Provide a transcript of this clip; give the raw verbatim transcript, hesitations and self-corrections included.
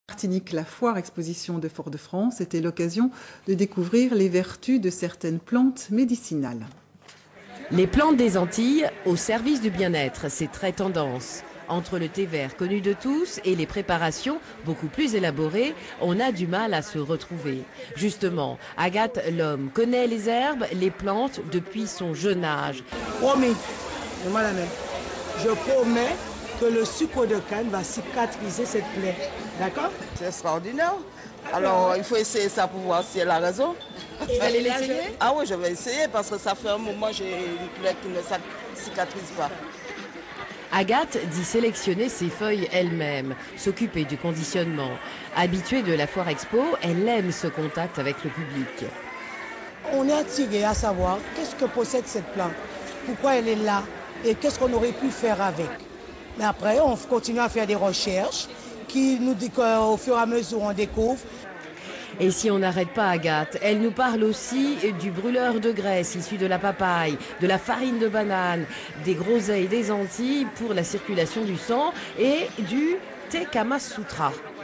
Martinique, la foire exposition de Fort-de-France était l'occasion de découvrir les vertus de certaines plantes médicinales. Les plantes des Antilles au service du bien-être, c'est très tendance. Entre le thé vert connu de tous et les préparations beaucoup plus élaborées, on a du mal à se retrouver. Justement, Agathe Lhomme connaît les herbes, les plantes depuis son jeune âge. Promis, je promets que le sucre de canne va cicatriser cette plaie. D'accord? C'est extraordinaire. Alors, il faut essayer ça pour voir si elle a raison. Vous allez l'essayer? Ah oui, je vais essayer parce que ça fait un moment que j'ai une plaie qui ne cicatrise pas. Agathe dit sélectionner ses feuilles elle-même, s'occuper du conditionnement. Habituée de la foire expo, elle aime ce contact avec le public. On est attiré à savoir qu'est-ce que possède cette plante, pourquoi elle est là et qu'est-ce qu'on aurait pu faire avec. Mais après, on continue à faire des recherches qui nous dit qu'au fur et à mesure, on découvre. Et si on n'arrête pas Agathe, elle nous parle aussi du brûleur de graisse issu de la papaye, de la farine de banane, des groseilles des Antilles pour la circulation du sang et du thé Kama Sutra.